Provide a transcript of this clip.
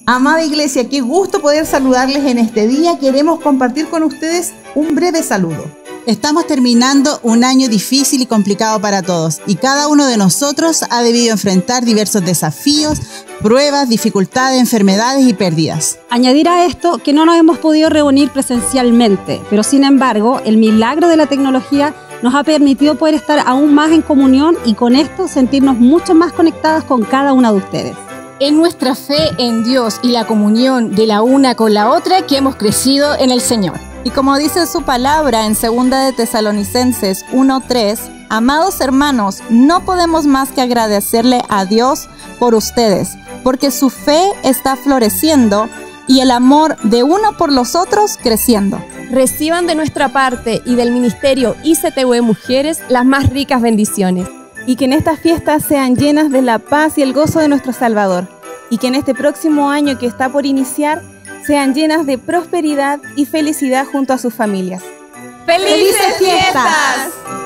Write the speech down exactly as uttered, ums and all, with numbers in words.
Amada Iglesia, qué gusto poder saludarles en este día. Queremos compartir con ustedes un breve saludo. Estamos terminando un año difícil y complicado para todos, y cada uno de nosotros ha debido enfrentar diversos desafíos, pruebas, dificultades, enfermedades y pérdidas. Añadir a esto que no nos hemos podido reunir presencialmente, pero sin embargo, el milagro de la tecnología nos ha permitido poder estar aún más en comunión y con esto sentirnos mucho más conectadas con cada una de ustedes. En nuestra fe en Dios y la comunión de la una con la otra que hemos crecido en el Señor. Y como dice su palabra en segunda de Tesalonicenses uno tres, amados hermanos, no podemos más que agradecerle a Dios por ustedes, porque su fe está floreciendo y el amor de uno por los otros creciendo. Reciban de nuestra parte y del Ministerio I C T U E Mujeres las más ricas bendiciones. Y que en estas fiestas sean llenas de la paz y el gozo de nuestro Salvador. Y que en este próximo año que está por iniciar, sean llenas de prosperidad y felicidad junto a sus familias. ¡Felices fiestas!